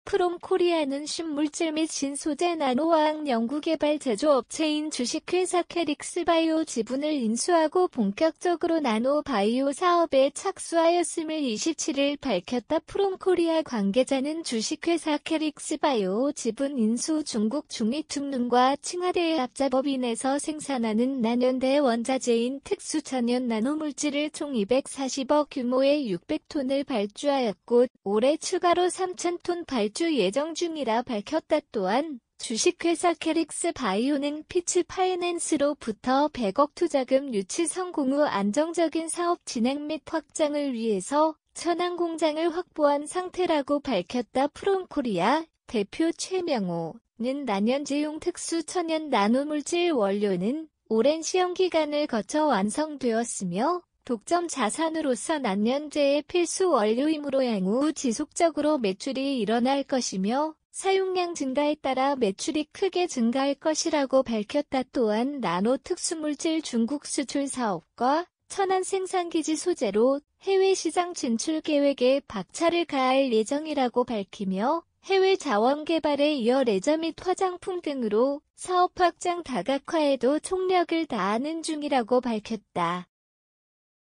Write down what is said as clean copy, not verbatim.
프롬코리아는 신물질 및 신소재 나노화학 연구개발 제조업체인 주식회사 캐릭스바이오 지분을 인수하고 본격적으로 나노바이오 사업에 착수하였음을 27일 밝혔다. 프롬코리아 관계자는 주식회사 캐릭스바이오 지분 인수 중국 중이퉁능과 칭화대의 합작법인에서 생산하는 난연대 원자재인 특수천연 나노물질을 총 240억 규모의 600톤을 발주하였고 올해 추가로 3,000톤 발주 예정 중이라 밝혔다. 또한 주식회사 캐릭스 바이오는 피치 파이낸스로부터 100억 투자금 유치 성공 후 안정적인 사업 진행 및 확장을 위해서 천안 공장을 확보한 상태라고 밝혔다. 프롬코리아 대표 최명호는 난연제용 특수 천연 나노물질 원료는 오랜 시험기간을 거쳐 완성되었으며 독점 자산으로서 난연제의 필수 원료이므로 향후 지속적으로 매출이 일어날 것이며 사용량 증가에 따라 매출이 크게 증가할 것이라고 밝혔다. 또한 나노 특수물질 중국 수출 사업과 천안 생산기지 소재로 해외 시장 진출 계획에 박차를 가할 예정이라고 밝히며 해외 자원 개발에 이어 레저 및 화장품 등으로 사업 확장 다각화에도 총력을 다하는 중이라고 밝혔다.